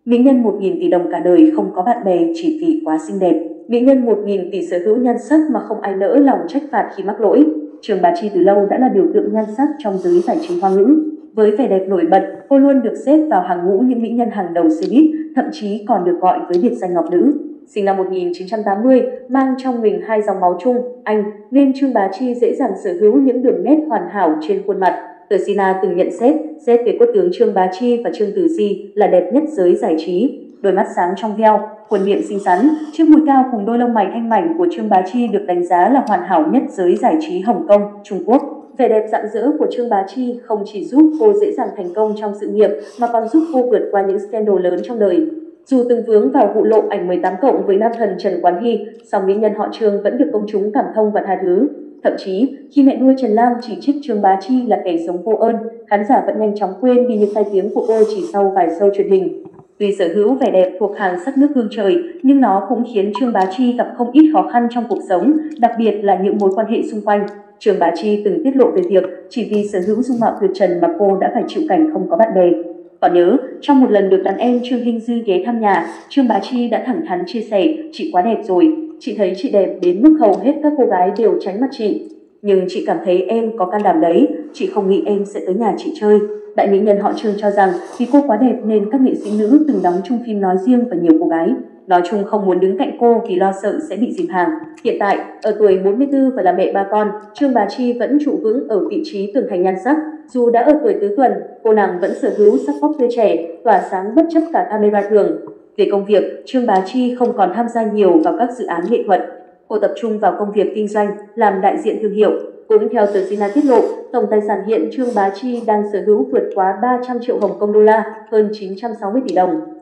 Mỹ nhân 1.000 tỷ đồng cả đời không có bạn bè chỉ vì quá xinh đẹp. Mỹ nhân 1.000 tỷ sở hữu nhan sắc mà không ai nỡ lòng trách phạt khi mắc lỗi. Trương Bá Chi từ lâu đã là biểu tượng nhan sắc trong giới giải trí Hoa ngữ. Với vẻ đẹp nổi bật, cô luôn được xếp vào hàng ngũ những mỹ nhân hàng đầu showbiz, thậm chí còn được gọi với biệt danh Ngọc Nữ. Sinh năm 1980, mang trong mình hai dòng máu Trung, Anh, nên Trương Bá Chi dễ dàng sở hữu những đường nét hoàn hảo trên khuôn mặt. Tờ Sina từng nhận xét về quốc tướng Trương Bá Chi và Trương Tử Di là đẹp nhất giới giải trí. Đôi mắt sáng trong veo, khuôn miệng xinh xắn, chiếc mũi cao cùng đôi lông mày thanh mảnh của Trương Bá Chi được đánh giá là hoàn hảo nhất giới giải trí Hồng Kông, Trung Quốc. Vẻ đẹp rạng rỡ của Trương Bá Chi không chỉ giúp cô dễ dàng thành công trong sự nghiệp mà còn giúp cô vượt qua những scandal lớn trong đời. Dù từng vướng vào vụ lộ ảnh 18+ với nam thần Trần Quán Hy, song mỹ nhân họ Trương vẫn được công chúng cảm thông và tha thứ. Thậm chí, khi mẹ nuôi Trần Lang chỉ trích Trương Bá Chi là kẻ sống vô ơn, khán giả vẫn nhanh chóng quên đi những tai tiếng của cô chỉ sau vài show truyền hình. Tuy sở hữu vẻ đẹp thuộc hàng sắc nước hương trời, nhưng nó cũng khiến Trương Bá Chi gặp không ít khó khăn trong cuộc sống, đặc biệt là những mối quan hệ xung quanh. Trương Bá Chi từng tiết lộ về việc chỉ vì sở hữu dung mạo tuyệt trần mà cô đã phải chịu cảnh không có bạn bè. Còn nhớ, trong một lần được đàn em Trương Hinh Dư ghé thăm nhà, Trương Bá Chi đã thẳng thắn chia sẻ, chị quá đẹp rồi, chị thấy chị đẹp đến mức hầu hết các cô gái đều tránh mặt chị. Nhưng chị cảm thấy em có can đảm đấy, chị không nghĩ em sẽ tới nhà chị chơi. Đại mỹ nhân họ Trương cho rằng vì cô quá đẹp nên các nghệ sĩ nữ từng đóng chung phim nói riêng và nhiều cô gái nói chung không muốn đứng cạnh cô vì lo sợ sẽ bị dìm hàng. Hiện tại, ở tuổi 44 và là mẹ 3 con, Trương Bá Chi vẫn trụ vững ở vị trí tường thành nhan sắc. Dù đã ở tuổi tứ tuần, cô nàng vẫn sở hữu sắc vóc tươi trẻ, tỏa sáng bất chấp cả camera thường. Về công việc, Trương Bá Chi không còn tham gia nhiều vào các dự án nghệ thuật. Cô tập trung vào công việc kinh doanh, làm đại diện thương hiệu. Cũng theo tờ Sina tiết lộ, tổng tài sản hiện Trương Bá Chi đang sở hữu vượt quá 300 triệu Hồng Kông đô la, hơn 960 tỷ đồng.